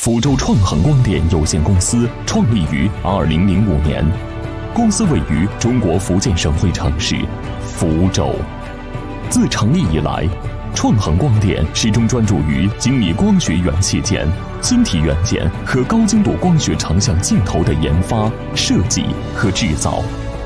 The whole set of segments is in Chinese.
福州创恒光电有限公司创立于2005年，公司位于中国福建省会城市福州。自成立以来，创恒光电始终专注于精密光学元器件、晶体元件和高精度光学成像镜头的研发、设计和制造。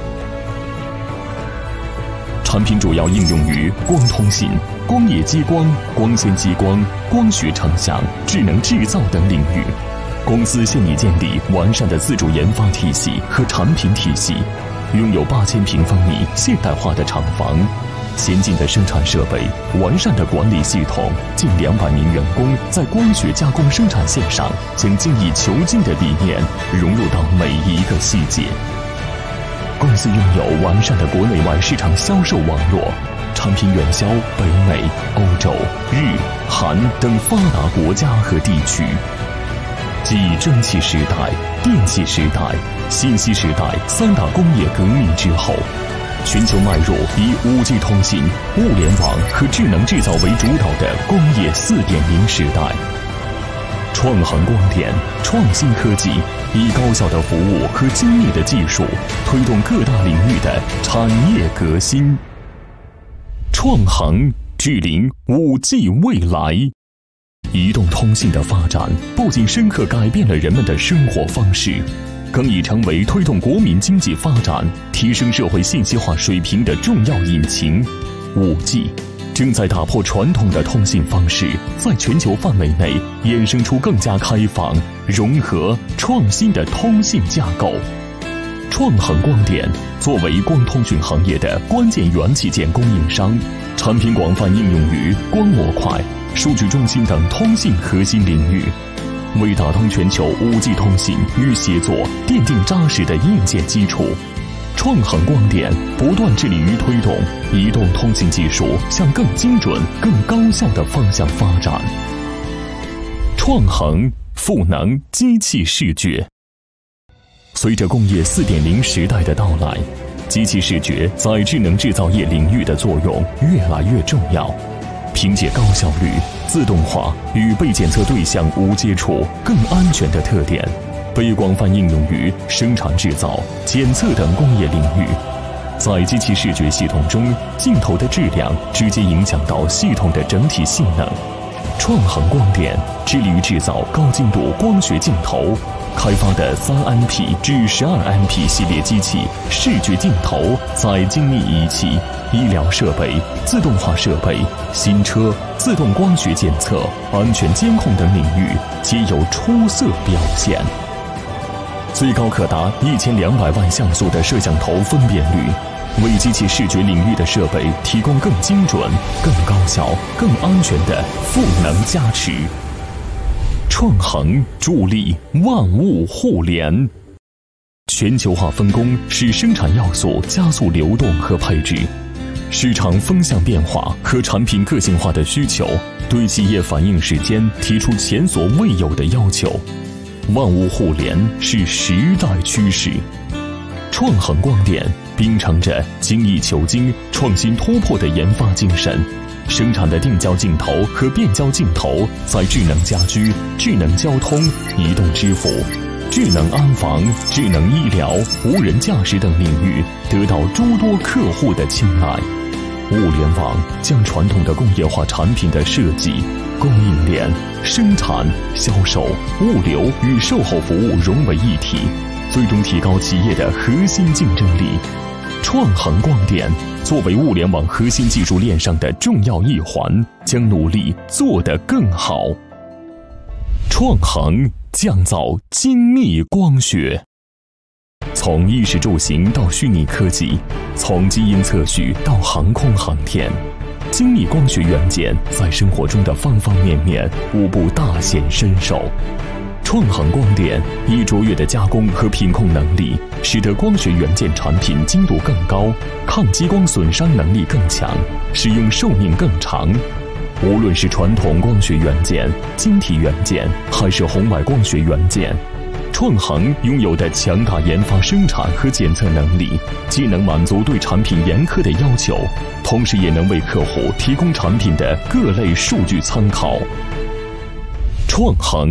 产品主要应用于光通信、光业激光、光纤激光、光学成像、智能制造等领域。公司现已建立完善的自主研发体系和产品体系，拥有8000平方米现代化的厂房、先进的生产设备、完善的管理系统，近200名员工在光学加工生产线上将精益求精的理念融入到每一个细节。公司拥有完善的国内外市场销售网络，产品远销北美、欧洲、日、韩等发达国家和地区。继蒸汽时代、电气时代、信息时代3大工业革命之后，全球迈入以5G 通信、物联网和智能制造为主导的工业4.0时代。创恒光电创新科技，以高效的服务和精密的技术，推动各大领域的产业革新。创恒致领5G 未来。移动通信的发展不仅深刻改变了人们的生活方式，更已成为推动国民经济发展、提升社会信息化水平的重要引擎。5G 正在打破传统的通信方式，在全球范围内衍生出更加开放、融合、创新的通信架构。创恒光电作为光通讯行业的关键元器件供应商，产品广泛应用于光模块、数据中心等通信核心领域，为打通全球5G 通信与协作奠定扎实的硬件基础。创恒光电不断致力于推动移动通信技术向更精准、更高效的方向发展。创恒赋能机器视觉。随着工业4.0时代的到来，机器视觉在智能制造业领域的作用越来越重要。凭借高效率、自动化与被检测对象无接触、更安全的特点，被广泛应用于生产制造、检测等工业领域。在机器视觉系统中，镜头的质量直接影响到系统的整体性能。创恒光电致力于制造高精度光学镜头，开发的3MP至12MP 系列机器视觉镜头，在精密仪器、医疗设备、自动化设备、新车、自动光学检测、安全监控等领域皆有出色表现。最高可达1200万像素的摄像头分辨率，为机器视觉领域的设备提供更精准、更高效、更安全的赋能加持。创恒助力万物互联。全球化分工使生产要素加速流动和配置，市场风向变化和产品个性化的需求，对企业反应时间提出前所未有的要求。万物互联是时代趋势。创恒光电秉承着精益求精、创新突破的研发精神，生产的定焦镜头和变焦镜头在智能家居、智能交通、移动支付、智能安防、智能医疗、无人驾驶等领域得到诸多客户的青睐。物联网将传统的工业化产品的设计、供应链、生产、销售、物流与售后服务融为一体，最终提高企业的核心竞争力。创恒光电作为物联网核心技术链上的重要一环，将努力做得更好。创恒降噪精密光学。从衣食住行到虚拟科技，从基因测序到航空航天，精密光学元件在生活中的方方面面无不大显身手。创恒光电以卓越的加工和品控能力，使得光学元件产品精度更高，抗激光损伤能力更强，使用寿命更长。无论是传统光学元件、晶体元件，还是红外光学元件，创恒拥有的强大研发、生产和检测能力，既能满足对产品严苛的要求，同时也能为客户提供产品的各类数据参考。创恒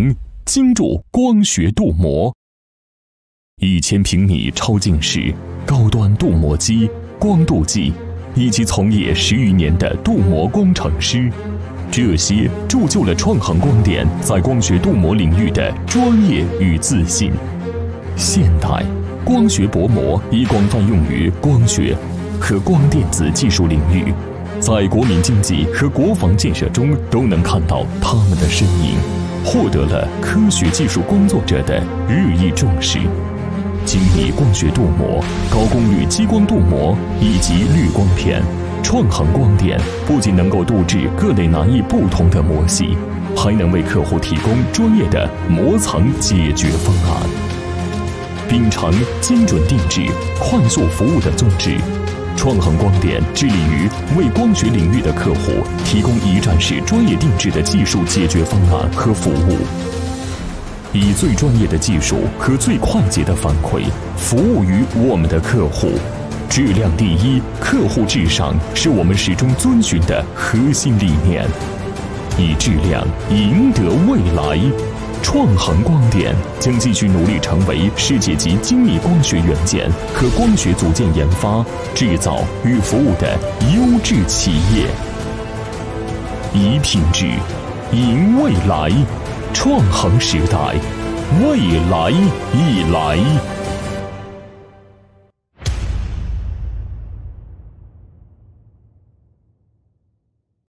精铸光学镀膜。1000平米超净室、高端镀膜机、光镀剂，以及从业10余年的镀膜工程师，这些铸就了创恒光电在光学镀膜领域的专业与自信。现代光学薄膜已广泛用于光学和光电子技术领域，在国民经济和国防建设中都能看到他们的身影，获得了科学技术工作者的日益重视。精密光学镀膜、高功率激光镀膜以及滤光片，创恒光电不仅能够镀制各类难易不同的膜系，还能为客户提供专业的膜层解决方案。秉承精准定制、快速服务的宗旨，创恒光电致力于为光学领域的客户提供一站式专业定制的技术解决方案和服务，以最专业的技术和最快捷的反馈服务于我们的客户。质量第一，客户至上是我们始终遵循的核心理念。以质量赢得未来，创恒光电将继续努力成为世界级精密光学元件和光学组件研发、制造与服务的优质企业。以品质赢未来，创恒时代，未来已来。